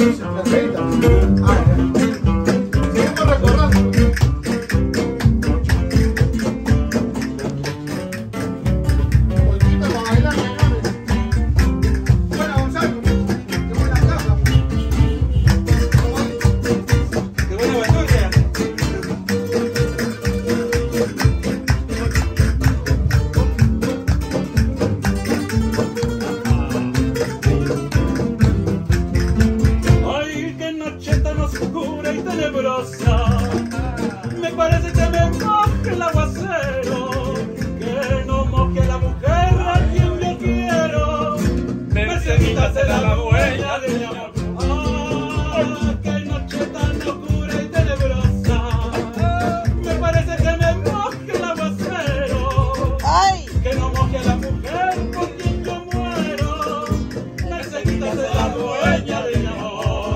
Me parece que me moje el aguacero, que no moje a la mujer a quien yo quiero. Mercedita será la dueña de mi amor. Ah, qué noche tan oscura y tenebrosa. Me parece que me moje el aguacero, que no moje a la mujer por quien yo muero. Mercedita será la dueña de mi amor.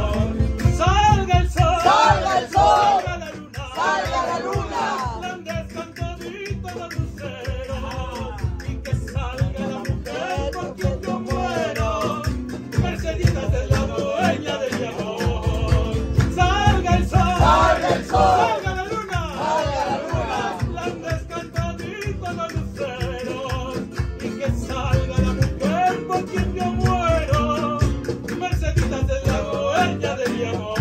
Salga la mujer por quien yo muero, Mercedita es la dueña de mi amor.